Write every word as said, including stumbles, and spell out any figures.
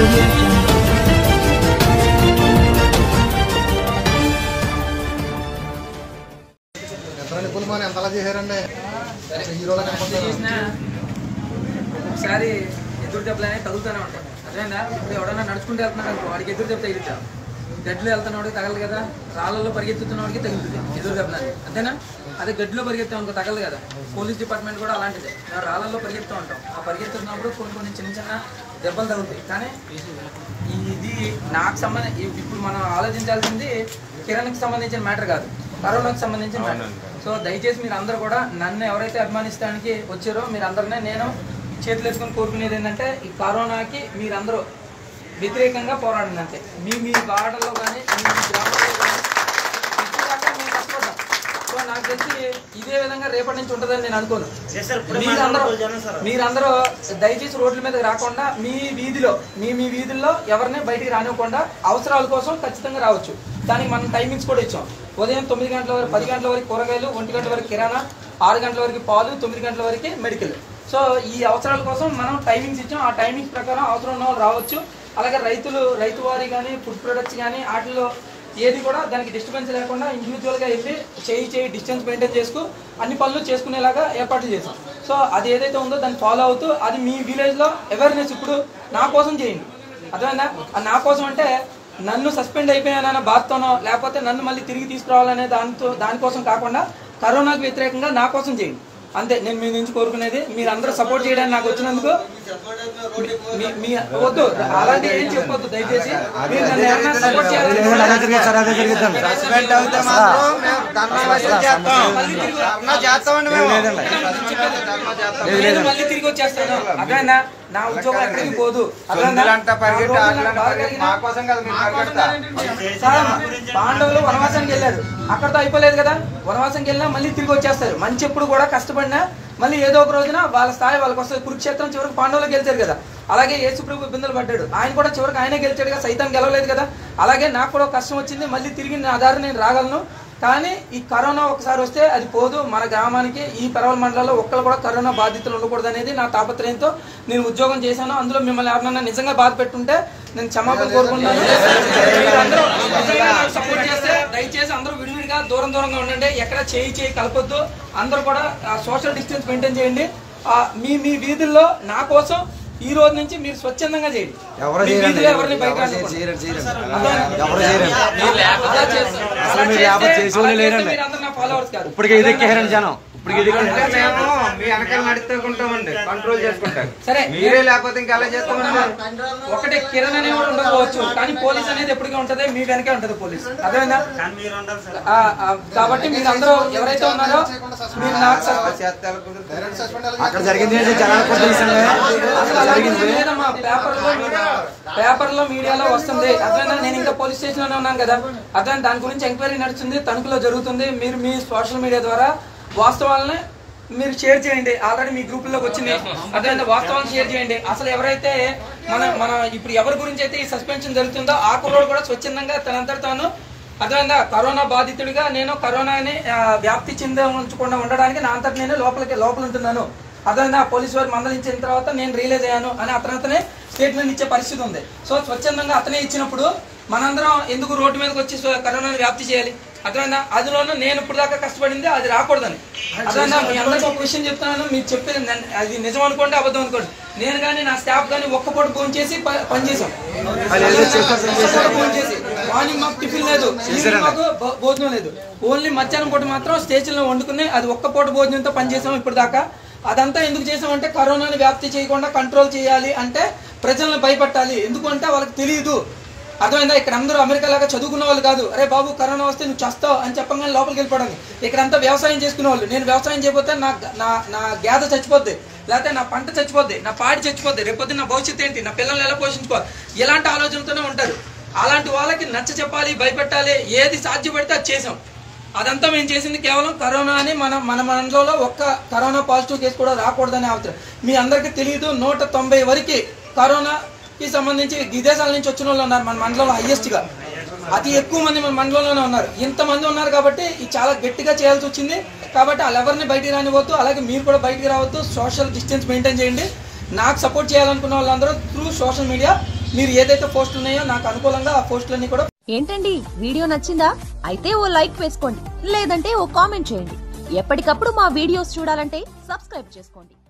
ఒకసారి ఎదురు దెబ్బలనే తగులుతూనే ఉంటాం. అదేనా ఇప్పుడు ఎవడన్నా నడుచుకుంటూ వెళ్తున్నాడు అనుకో, వాడికి ఎదురు దెబ్బ తగిలిద్దాం. గడ్డిలో వెళ్తున్నవాడికి తగలదు కదా, రాళ్ళలో పరిగెత్తుతున్నవాడికి తగులుతుంది ఎదురు దెబ్బలని, అంతేనా? అదే గడ్డిలో పరిగెత్తాం అనుకో తగలదు కదా. పోలీస్ డిపార్ట్మెంట్ కూడా అలాంటిదే. మేము రాళ్ళల్లో పరిగెత్తూ ఉంటాం. ఆ పరిగెత్తున్నప్పుడు కొన్ని కొన్ని చిన్న చిన్న దెబ్బలు తగులుతాయి. కానీ ఇది నాకు సంబంధించి ఇప్పుడు మనం ఆలోచించాల్సింది కిరణ్కి సంబంధించిన మ్యాటర్ కాదు, కరోనాకి సంబంధించిన మ్యాటర్. సో దయచేసి మీరు అందరూ కూడా నన్ను ఎవరైతే అభిమానిస్తానికి వచ్చారో మీరు అందరినీ నేను చేతులు వేసుకొని కోరుకునేది ఏంటంటే, ఈ కరోనాకి మీరందరూ వ్యతిరేకంగా పోరాడండి అంతే. మీ మీ వాడల్లో కానీ మీ గ్రామాల్లో కానీ ఇప్పటిదాకా మేము కష్టపడ్డాం. సో నాకు తెలిసి ఇదే విధంగా రేపటి నుంచి ఉంటుందని నేను అనుకోను. మీరందరూ మీరందరూ దయచేసి రోడ్ల మీదకి రాకుండా మీ వీధిలో మీ మీ వీధుల్లో ఎవరిని బయటికి రానివ్వకుండా అవసరాల కోసం ఖచ్చితంగా రావచ్చు. దానికి మనం టైమింగ్స్ కూడా ఇచ్చాం. ఉదయం తొమ్మిది గంటల వరకు పది గంటల వరకు కూరగాయలు, ఒంటి గంటల వరకు కిరాణా, ఆరు గంటల వరకు పాలు, తొమ్మిది గంటల వరకు మెడికల్. సో ఈ అవసరాల కోసం మనం టైమింగ్స్ ఇచ్చాం. ఆ టైమింగ్స్ ప్రకారం అవసరం ఉన్న వాళ్ళు రావచ్చు. అలాగే రైతులు రైతు వారి కానీ ఫుడ్ ప్రొడక్ట్స్ కానీ వాటిలో ఏది కూడా దానికి డిస్టర్బెన్స్ లేకుండా ఇండివిజువల్గా వెళ్ళి చేయి చేయి డిస్టెన్స్ మెయింటైన్ చేసుకు అన్ని పనులు చేసుకునేలాగా ఏర్పాట్లు చేసాం. సో అది ఏదైతే ఉందో దాన్ని ఫాలో అవుతూ అది మీ విలేజ్లో అవేర్నెస్ ఇప్పుడు నా కోసం చేయండి. అర్థమైందా? అది నా కోసం అంటే నన్ను సస్పెండ్ అయిపోయానన్న బాధతోనో లేకపోతే నన్ను మళ్ళీ తిరిగి తీసుకురావాలనే దానితో దానికోసం కాకుండా కరోనాకు వ్యతిరేకంగా నా కోసం చేయండి అంతే. నేను మీ నుంచి కోరుకునేది మీరు అందరూ సపోర్ట్ చేయడానికి నాకు వచ్చినందుకు మీ వద్దు అలాంటి ఏం చెప్పొద్దు దయచేసి. మీరు నన్ను ఎవరైనా సపోర్ట్ చేయాలి మళ్ళీ తిరిగి వచ్చేస్తాను. అదేనా నా ఉద్యోగం ఎక్కడికి పోదు. పాండవులు వనవాసానికి వెళ్ళారు, అక్కడతో అయిపోలేదు కదా. వనవాసానికి వెళ్ళినా మళ్ళీ తిరిగి వచ్చేస్తారు. మంచి ఎప్పుడు కూడా కష్టపడినా మళ్ళీ ఏదో ఒక రోజున వాళ్ళ స్థాయి వాళ్ళకి వస్తుంది. కురుక్షేత్రం చివరికి పాండవులు గెలిచారు కదా, అలాగే యేసుప్రభు బిందెలు పడ్డాడు, ఆయన కూడా చివరికి ఆయనే గెలిచాడు కదా, సైతం గెలవలేదు కదా. అలాగే నాకు కూడా కష్టం వచ్చింది, మళ్ళీ తిరిగి నా దారి నేను రాగలను. కానీ ఈ కరోనా ఒకసారి వస్తే అది పోదు. మన గ్రామానికి ఈ పరవల మండలంలో ఒక్కరు కూడా కరోనా బాధితులు ఉండకూడదు అనేది నా తాపత్రయంతో నేను ఉద్యోగం చేశాను. అందులో మిమ్మల్ని ఎవరన్నా నిజంగా బాధ పెట్టుంటే నేను క్షమాపణ కోరుకుంటున్నాను. అందరూ నిజంగా సపోర్ట్ చేస్తే దయచేసి అందరూ విడివిడిగా దూరం దూరంగా ఉండండి. ఎక్కడ చేయి చేయి కలపొద్దు. అందరూ కూడా సోషల్ డిస్టెన్స్ మెయింటైన్ చేయండి. మీ మీ వీధుల్లో నా కోసం ఈ రోజు నుంచి మీరు స్వచ్ఛందంగా చేయండి. ఎవరిని బయట ఫాలోవర్స్ కాదు. సరే మీరే లేకపోతే ఇంకా అలా చేస్తామంటే ఒకటే కిరణ్ అనేవాడు ఉండకపోవచ్చు, కానీ పోలీస్ అనేది ఎప్పటికీ ఉంటది, మీ వెనకే ఉంటది పోలీస్. అర్థమైందా? కాబట్టి మీరు అందరూ ఎవరైతే ఉన్నారో మీరు నాకు పేపర్ లో మీడియాలో వస్తుంది. అర్థమైందా? నేను ఇంకా పోలీస్ స్టేషన్ లోనే ఉన్నాను కదా. అర్థం దాని గురించి ఎంక్వైరీ నడుస్తుంది, తణుకులో జరుగుతుంది. మీరు మీ సోషల్ మీడియా ద్వారా వాస్తవాలని మీరు షేర్ చేయండి. ఆల్రెడీ మీ గ్రూపుల్లోకి వచ్చింది. అదేవిధంగా వాస్తవాలను షేర్ చేయండి. అసలు ఎవరైతే మన మన ఇప్పుడు ఎవరి గురించి అయితే ఈ సస్పెన్షన్ జరుగుతుందో ఆ కుర్రోడు కూడా స్వచ్ఛందంగా తనంతట తాను అదేవిధంగా కరోనా బాధితుడిగా నేను కరోనాని వ్యాప్తి చెందకుండా ఉండడానికి నా అంతటి నేను లోపలికి లోపల ఉంటున్నాను. అదేవిధంగా పోలీసు వారు మందలించిన తర్వాత నేను రియలైజ్ అయ్యాను అని అతనతనే స్టేట్మెంట్ ఇచ్చే పరిస్థితి ఉంది. సో స్వచ్ఛందంగా అతనే ఇచ్చినప్పుడు మనందరం ఎందుకు రోడ్డు మీదకి వచ్చి కరోనాని వ్యాప్తి చేయాలి? అర్థమైందా? అందులోనూ నేను ఇప్పుడు దాకా కష్టపడింది అది రాకూడదని. అర్థమైందా? మీ అందరికీ ఒక విషయం చెప్తున్నాను, మీరు చెప్పేది అది నిజం అనుకోండి అబద్ధం అనుకోండి. నేను కానీ నా స్టాఫ్ కానీ ఒక్క పూట ఫోన్ చేసి పనిచేసాం. ఫోన్ చేసి మార్నింగ్ మాకు టిఫిన్ లేదు, మాకు భోజనం లేదు. ఓన్లీ మధ్యాహ్నం పూట మాత్రం స్టేషన్లో వండుకుని అది ఒక్క పూట భోజనంతో పనిచేసాం ఇప్పుడు దాకా. అదంతా ఎందుకు చేసామంటే కరోనాని వ్యాప్తి చేయకుండా కంట్రోల్ చేయాలి అంటే ప్రజలను భయపెట్టాలి. ఎందుకంటే వాళ్ళకి తెలియదు. అర్థమైందా? ఇక్కడ అందరూ అమెరికా లాగా చదువుకున్న వాళ్ళు కాదు. అరే బాబు కరోనా వస్తే నువ్వు చేస్తావు అని చెప్పగానే లోపలికి వెళ్ళిపోవడానికి. ఇక్కడంతా వ్యవసాయం చేసుకునే వాళ్ళు. నేను వ్యవసాయం చేయకపోతే నా నా నా గేద చచ్చిపోద్ది, లేకపోతే నా పంట చచ్చిపోద్ది, నా పాడి చచ్చిపోద్ది, రేపొద్దు నా భవిష్యత్తు ఏంటి, నా పిల్లల్ని ఎలా పోషించుకోవాలి, ఇలాంటి ఆలోచనతోనే ఉంటారు. అలాంటి వాళ్ళకి నచ్చ చెప్పాలి, భయపెట్టాలి, ఏది సాధ్యపడితే అది చేసాం. అదంతా మేము చేసింది కేవలం కరోనా అని మన మన మండలంలో ఒక్క కరోనా పాజిటివ్ కేసు కూడా రాకూడదని అవసరం. మీ అందరికీ తెలియదు, నూట తొంభై వరకు కరోనాకి సంబంధించి విదేశాల నుంచి వచ్చిన వాళ్ళు ఉన్నారు మన మండలంలో. హైయెస్ట్గా అతి ఎక్కువ మంది మన మండలంలోనే ఉన్నారు. ఇంతమంది ఉన్నారు కాబట్టి ఇది చాలా గట్టిగా చేయాల్సి వచ్చింది. కాబట్టి వాళ్ళు ఎవరిని బయటికి రానివ్వద్దు, అలాగే మీరు కూడా బయటికి రావద్దు. సోషల్ డిస్టెన్స్ మెయింటైన్ చేయండి. నాకు సపోర్ట్ చేయాలనుకున్న వాళ్ళందరూ త్రూ సోషల్ మీడియా మీరు ఏదైతే పోస్టులు ఉన్నాయో నాకు అనుకూలంగా ఆ పోస్టులన్నీ కూడా. ఏంటండి వీడియో నచ్చిందా? అయితే ఓ లైక్ వేసుకోండి, లేదంటే ఓ కామెంట్ చేయండి. ఎప్పటికప్పుడు మా వీడియోస్ చూడాలంటే సబ్స్క్రైబ్ చేసుకోండి.